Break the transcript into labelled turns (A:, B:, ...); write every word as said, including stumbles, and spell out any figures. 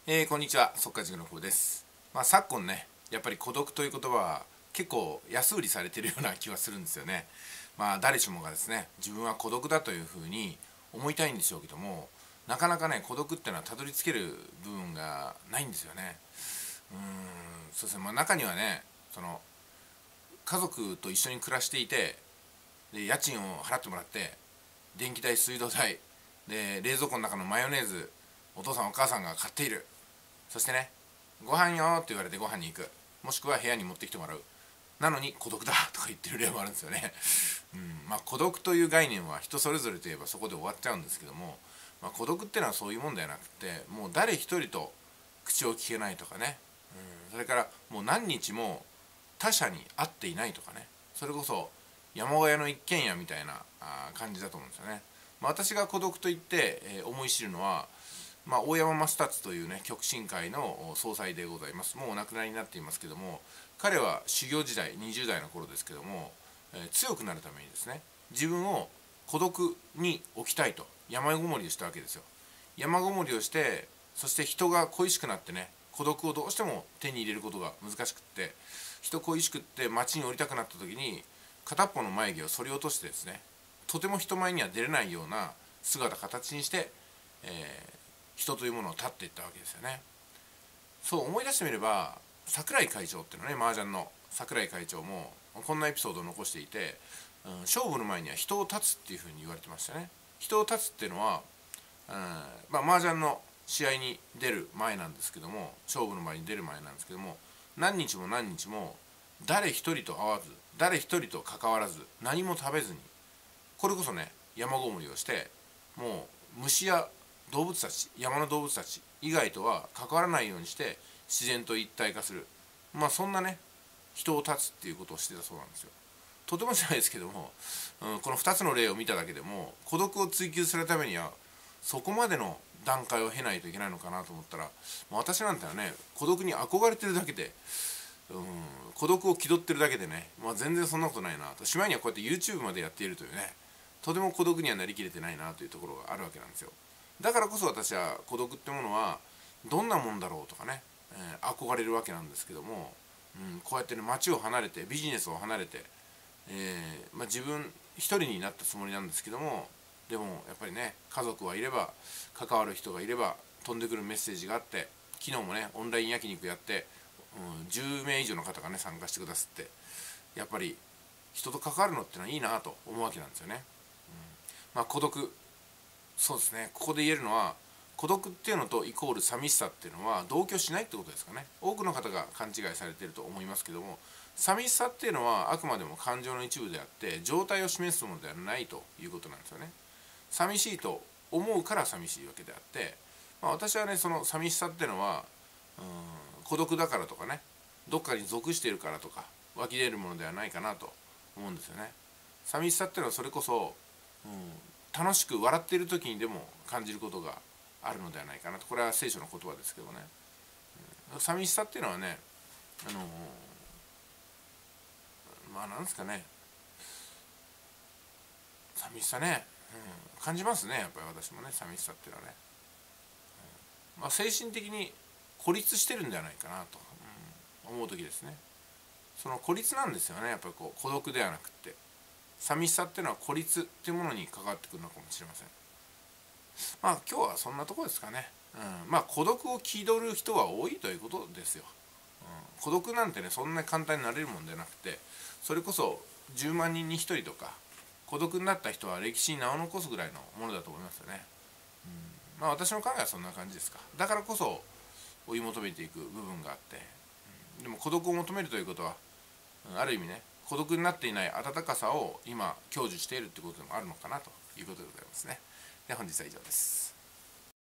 A: えー、こんにちは、速稼塾の久保です。まあ、昨今ね、やっぱり孤独という言葉は結構安売りされているような気はするんですよね。まあ、誰しもがですね、自分は孤独だというふうに思いたいんでしょうけども、なかなかね、孤独っていうのはたどり着ける部分がないんですよね。うーん、そうですね、まあ、中にはね、その家族と一緒に暮らしていて、で家賃を払ってもらって、電気代、水道代、で冷蔵庫の中のマヨネーズ、お父さんお母さんが買っている。そしてね、ご飯よって言われてご飯に行く。もしくは部屋に持ってきてもらう。なのに孤独だとか言ってる例もあるんですよね。うん、まあ孤独という概念は人それぞれといえばそこで終わっちゃうんですけども、まあ、孤独っていうのはそういうもんではなくて、もう誰一人と口を聞けないとかね、うん、それからもう何日も他者に会っていないとかね、それこそ山小屋の一軒家みたいな感じだと思うんですよね。まあ、私が孤独と言って、えー思い知るのは、まあ、大山マスタッツというね極真会の総裁でございます。もうお亡くなりになっていますけども、彼は修行時代にじゅう代の頃ですけども、えー強くなるためにですね、自分を孤独に置きたいと山ごもりをしたわけですよ。山ごもりをして、そして人が恋しくなってね、孤独をどうしても手に入れることが難しくって、人恋しくって街に降りたくなった時に片っぽの眉毛を剃り落としてですね、とても人前には出れないような姿形にして、えー人というものを立っていったわけですよね。そう思い出してみれば、櫻井会長っていうのね、麻雀の櫻井会長もこんなエピソードを残していて、うん、勝負の前には人を立つっていうふうに言われてましたね。人を立つっていうのは、うん、まあ麻雀の試合に出る前なんですけども、勝負の前に出る前なんですけども、何日も何日も誰一人と会わず、誰一人と関わらず、何も食べずに、これこそね山ごもりをして、もう虫や動物たち、山の動物たち以外とは関わらないようにして自然と一体化する、まあそんなね人を断つっていうことをしてたそうなんですよ。とてもじゃないですけども、うん、このふたつの例を見ただけでも孤独を追求するためにはそこまでの段階を経ないといけないのかなと思ったら、もう私なんてはね孤独に憧れてるだけで、うん、孤独を気取ってるだけでね、まあ、全然そんなことないなと。しまいにはこうやって YouTube までやっているというね、とても孤独にはなりきれてないなというところがあるわけなんですよ。だからこそ私は孤独ってものはどんなもんだろうとかね、えー憧れるわけなんですけども、うん、こうやってね街を離れてビジネスを離れて、えーまあ、自分一人になったつもりなんですけども、でもやっぱりね家族はいれば、関わる人がいれば飛んでくるメッセージがあって、昨日もねオンライン焼肉やって、うん、じゅうめい以上の方がね参加してくださって、やっぱり人と関わるのってのはいいなと思うわけなんですよね。うん、まあ孤独、そうですね、ここで言えるのは、孤独っていうのとイコール寂しさっていうのは同居しないってことですかね。多くの方が勘違いされていると思いますけども、寂しさっていうのはあくまでも感情の一部であって状態を示すものではないということなんですよね。寂しいと思うから寂しいわけであって、まあ、私はねその寂しさっていうのは、うん、孤独だからとかね、どっかに属しているからとか湧き出るものではないかなと思うんですよね。寂しさっていうのはそれこそ、うん、楽しく笑っている時にでも感じることがあるのではないかなと。これは聖書の言葉ですけどね、うん、寂しさっていうのはね、あのまあなんですかね、寂しさね、うん、感じますね、やっぱり私もね、寂しさっていうのはね、うん、まあ、精神的に孤立してるんじゃないかなと、うん、思う時ですね。その孤立なんですよね、やっぱりこう孤独ではなくって、寂しさっていうのは孤立っていうものに関わってくるのかもしれません。まあ今日はそんなところですかね。うん、まあ孤独を気取る人は多いということですよ。うん、孤独なんてねそんなに簡単になれるもんじゃなくて、それこそじゅうまんにんにひとりとか、孤独になった人は歴史に名を残すぐらいのものだと思いますよね。うん、まあ私の考えはそんな感じですか。だからこそ追い求めていく部分があって、うん、でも孤独を求めるということは、ある意味ね孤独になっていない温かさを今享受しているってことでもあるのかなということでございますね。では本日は以上です。